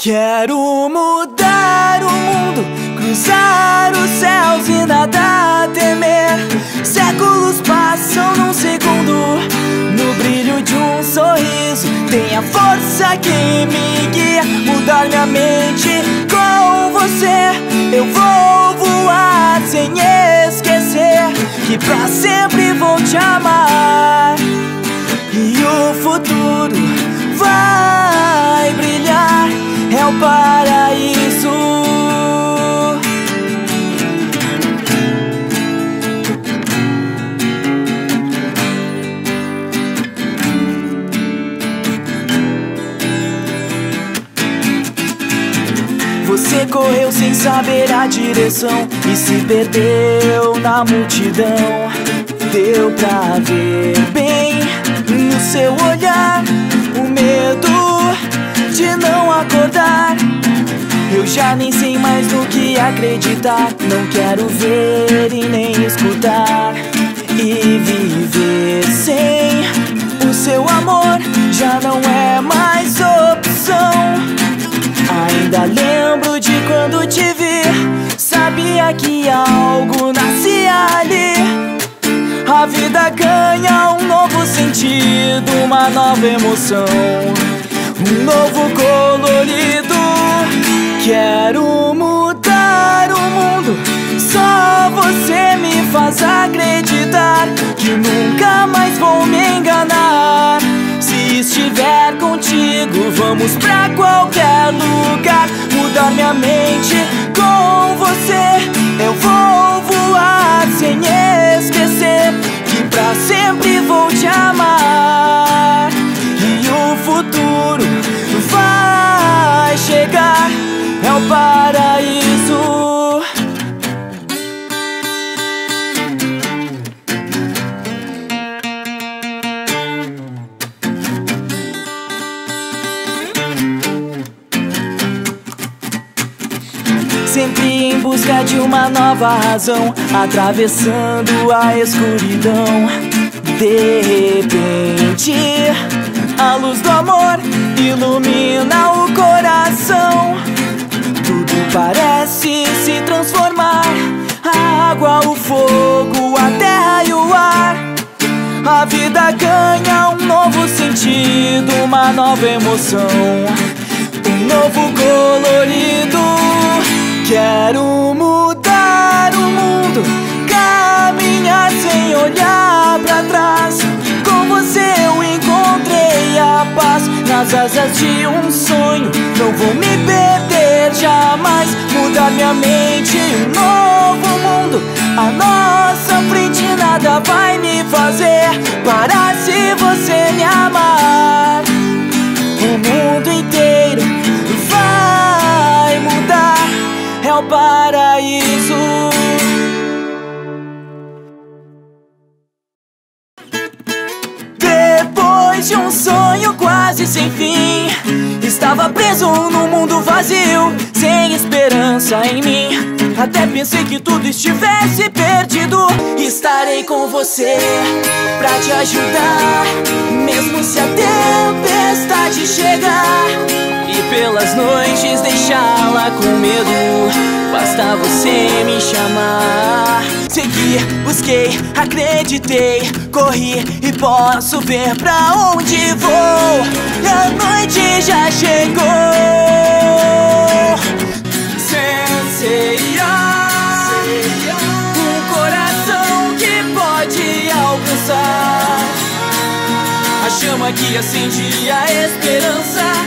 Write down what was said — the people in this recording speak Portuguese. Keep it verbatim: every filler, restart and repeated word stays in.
Quero mudar o mundo, cruzar os céus e nada temer. Séculos passam num segundo, no brilho de um sorriso. Tem a força que me guia, mudar minha mente com você. Eu vou voar sem esquecer que pra sempre vou te amar. E o futuro vai brilhar, é o paraíso. Você correu sem saber a direção e se perdeu na multidão. Deu pra ver bem no seu olhar o medo de não acordar. Eu já nem sei mais no que acreditar. Não quero ver e nem escutar. E viver sem o seu amor já não é mais opção. Ainda lembro de quando te vi, sabia que algo nascia ali. A vida ganha um novo sentido, uma nova emoção, um novo colorido. Quero mudar o mundo, só você me faz acreditar que nunca mais vou me enganar. Se estiver contigo, vamos pra qualquer lugar. Mudar minha mente com você. Eu vou voar sem esquecer que pra sempre vou te amar. E o futuro vai chegar, é o paraíso. Sempre em busca de uma nova razão, atravessando a escuridão. De repente, a luz do amor ilumina o coração. Tudo parece se transformar, a água, o fogo, a terra e o ar. A vida ganha um novo sentido, uma nova emoção, um novo colorido. Quero mudar o mundo, caminhar sem olhar pra trás. Com você eu encontrei a paz, nas asas de um sonho. Não vou me perder jamais. Mudar minha mente, um novo mundo à nossa frente. Nada vai me fazer parar se você me amar. O mundo inteiro vai mudar, é o paraíso. Depois de um sonho quase sem fim, estava preso num mundo vazio, sem esperança em mim. Até pensei que tudo estivesse perdido. Estarei com você pra te ajudar, mesmo se a tempestade chegar e pelas noites deixá-la com medo. Basta você me chamar. Segui, busquei, acreditei, corri e posso ver pra onde vou. E a noite já chegou. Senseiya, um coração que pode alcançar a chama que acende a esperança.